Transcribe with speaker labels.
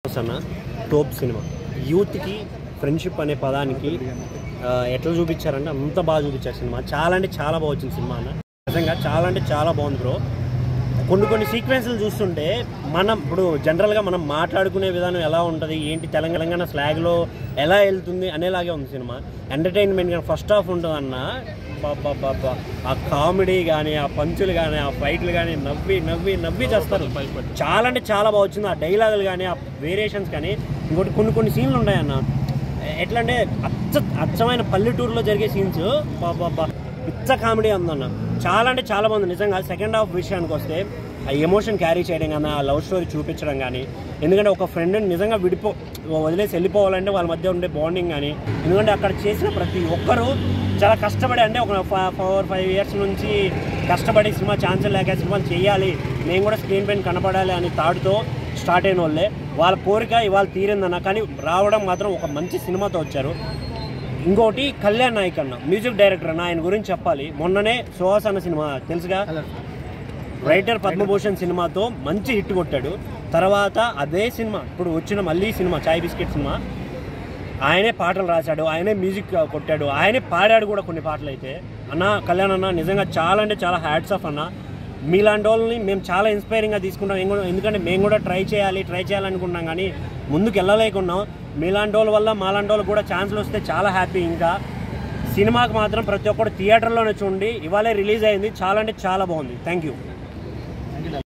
Speaker 1: అన్న top cinema యూత్కి friendship అనే పదానికి ఎట్లా చూపించారంటే అంత బాగా చూపించారు సినిమా. చాలా అంటే చాలా బాగా వచ్చింది సినిమా అన్న. నిజంగా చాలా అంటే చాలా బాగుంది బ్రో. కొన్ని సీక్వెన్స్లు చూస్తుంటే మనం ఇప్పుడు జనరల్గా మనం మాట్లాడుకునే విధానం ఎలా ఉంటుంది, ఏంటి తెలంగాణ స్లాగ్లో ఎలా వెళ్తుంది అనేలాగే ఉంది సినిమా. ఎంటర్టైన్మెంట్ కానీ ఫస్ట్ హాఫ్ ఉంటుందన్న, బాబా ఆ కామెడీ కానీ, ఆ పంచులు కానీ, ఆ ఫైట్లు కానీ నవ్వి నవ్వి నవ్వి చేస్తారు. చాలా అంటే చాలా బాగా వచ్చింది. ఆ డైలాగులు కానీ, ఆ వేరియేషన్స్ కానీ. ఇంకోటి కొన్ని సీన్లు ఉంటాయన్న, ఎట్లా అంటే అచ్చమైన పల్లెటూరులో జరిగే సీన్స్ బాబా పిచ్చ కామెడీ ఉందన్న. చాలా అంటే చాలా బాగుంది నిజంగా. సెకండ్ హాఫ్ విషయానికి వస్తే ఆ ఎమోషన్ క్యారీ చేయడం కానీ, ఆ లవ్ స్టోరీ చూపించడం కానీ, ఎందుకంటే ఒక ఫ్రెండ్ని నిజంగా వదిలేసి వెళ్ళిపోవాలంటే వాళ్ళ మధ్య ఉండే బాండింగ్ కానీ, ఎందుకంటే అక్కడ చేసిన ప్రతి ఒక్కరూ చాలా కష్టపడి, అంటే ఒక 4-5 ఇయర్స్ నుంచి కష్టపడి సినిమా ఛాన్సులు లేక సినిమాలు చేయాలి, మేము కూడా స్క్రీన్ పైన కనపడాలి అని థాట్తో స్టార్ట్ అయిన వాళ్ళే. వాళ్ళ కోరిక ఇవాళ తీరిందన్న. కానీ రావడం మాత్రం ఒక మంచి సినిమాతో వచ్చారు. ఇంకోటి కళ్యాణ్ నాయక్ అన్న మ్యూజిక్ డైరెక్టర్ అన్న, ఆయన గురించి చెప్పాలి. మొన్ననే సుహాస్ అన్న సినిమా తెలుసుగా, రైటర్ పద్మభూషణ్ సినిమాతో మంచి హిట్ కొట్టాడు. తర్వాత అదే సినిమా ఇప్పుడు వచ్చిన మళ్ళీ సినిమా చాయ్ బిస్కెట్ సినిమా, ఆయనే పాటలు రాశాడు, ఆయనే మ్యూజిక్ కొట్టాడు, ఆయనే పాడాడు కూడా కొన్ని పాటలు. అయితే అన్న కళ్యాణ్ అన్న నిజంగా చాలా అంటే చాలా హ్యాట్స్ ఆఫ్ అన్న. మీలాంటి వాళ్ళని మేము చాలా ఇన్స్పైరింగ్గా తీసుకుంటాం. ఎందుకంటే మేము కూడా ట్రై చేయాలనుకున్నాం కానీ ముందుకు వెళ్ళలేకున్నాం. మీలాంటి వాళ్ళ వల్ల మాలాంటి వాళ్ళు కూడా ఛాన్సులు వస్తే చాలా హ్యాపీ. ఇంకా సినిమాకి మాత్రం ప్రతి ఒక్కరు థియేటర్లోనే చూడండి. ఇవాళే రిలీజ్ అయింది. చాలా అంటే చాలా బాగుంది. Thank you.